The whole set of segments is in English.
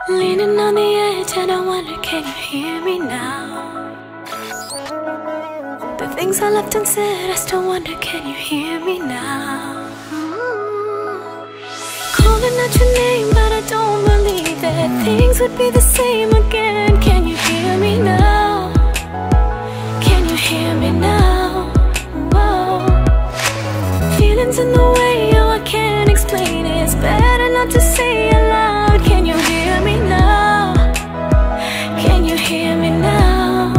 Leaning on the edge and I wonder, can you hear me now? The things I left unsaid, I still wonder, can you hear me now? Calling out your name, but I don't believe that things would be the same again. Can you hear me now? Can you hear me now? Whoa. Feelings in the way, oh I can't explain it. It's better not to say it loud. Can you hear me now? Can you hear me now?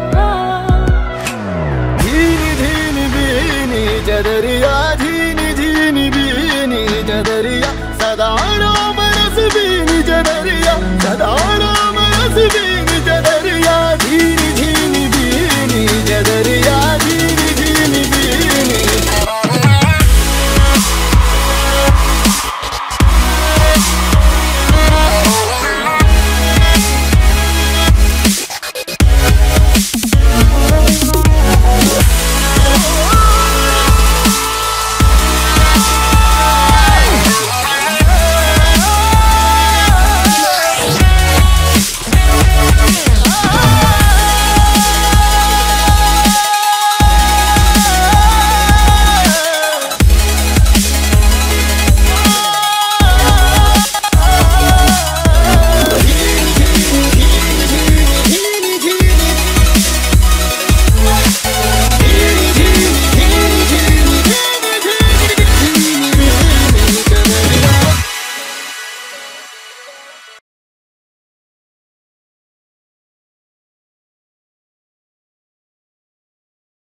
Dini dini bini jadariya, dini dini bini jadariya, sada